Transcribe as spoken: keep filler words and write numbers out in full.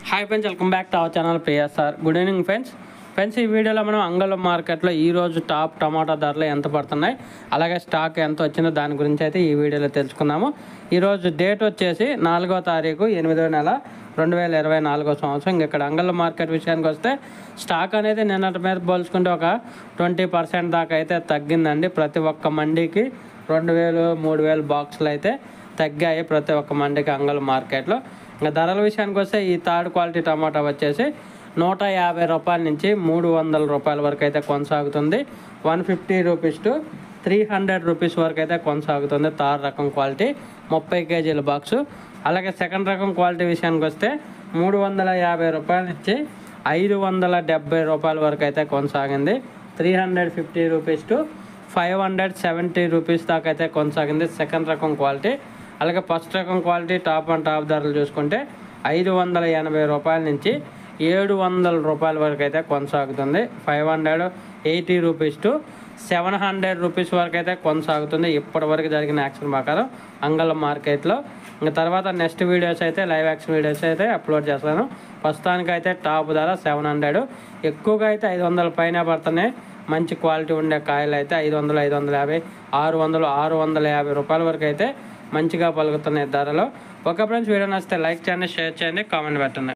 Hi friends, welcome back to our channel PSR. Good evening friends. Friends, ఈ వీడియోలో మనం అంగళం మార్కెట్లో ఈరోజు టాప్ టమాటా ధరలు ఎంత పడుతున్నాయి, అలాగే స్టాక్ ఎంత వచ్చిందో దాని గురించి అయితే ఈ వీడియోలో తెలుసుకుందాము. ఈరోజు డేట్ వచ్చేసి నాలుగో తారీఖు ఎనిమిదో నెల రెండు వేల ఇరవై నాలుగో సంవత్సరం. ఇంక ఇక్కడ అంగళం మార్కెట్ విషయానికి వస్తే స్టాక్ అనేది నిన్నటి మీద పోల్చుకుంటే ఒక ట్వంటీ పర్సెంట్ దాకా అయితే తగ్గిందండి. ప్రతి ఒక్క మండీకి రెండు వేలు మూడు వేలు బాక్సులు అయితే తగ్గాయి ప్రతి ఒక్క మండీకి అంగళం మార్కెట్లో. ఇంకా ధరల విషయానికి వస్తే ఈ థర్డ్ క్వాలిటీ టమాటా వచ్చేసి నూట యాభై రూపాయల నుంచి మూడు వందల రూపాయల వరకు అయితే కొనసాగుతుంది. One fifty rupees to three hundred rupees వరకు అయితే కొనసాగుతుంది థర్డ్ రకం క్వాలిటీ ముప్పై కేజీల బాక్సు. అలాగే సెకండ్ రకం క్వాలిటీ విషయానికి వస్తే మూడు వందల యాభై రూపాయల నుంచి ఐదు వందల డెబ్బై రూపాయల వరకు అయితే కొనసాగింది. Three hundred fifty rupees to five hundred seventy rupees దాకా అయితే కొనసాగింది సెకండ్ రకం క్వాలిటీ. అలాగే ఫస్ట్ రకం క్వాలిటీ టాప్ అండ్ టాప్ ధరలు చూసుకుంటే ఐదు వందల ఎనభై రూపాయల నుంచి ఏడు వందల రూపాయల వరకు అయితే కొనసాగుతుంది. Five hundred eighty rupees to seven hundred rupees వరకు అయితే కొనసాగుతుంది ఇప్పటి వరకు జరిగిన యాక్షన్ ప్రకారం అంగళం మార్కెట్లో. ఇంకా తర్వాత నెక్స్ట్ వీడియోస్ అయితే లైవ్ యాక్షన్ వీడియోస్ అయితే అప్లోడ్ చేస్తాను. ప్రస్తుతానికి అయితే టాప్ ధర సెవెన్ హండ్రెడ్ ఎక్కువగా అయితే ఐదు వందల పైన పడుతున్నాయి. మంచి క్వాలిటీ ఉండే కాయలు అయితే ఐదు వందలు ఐదు వందల యాభై ఆరు వందలు ఆరు వందల యాభై రూపాయల వరకు అయితే మంచిగా పలుకుతున్నాయి ధరలు. ఒక ఫ్రెండ్స్, వీడియో నచ్చితే లైక్ చేయండి, షేర్ చేయండి, కామెంట్ పెట్టండి.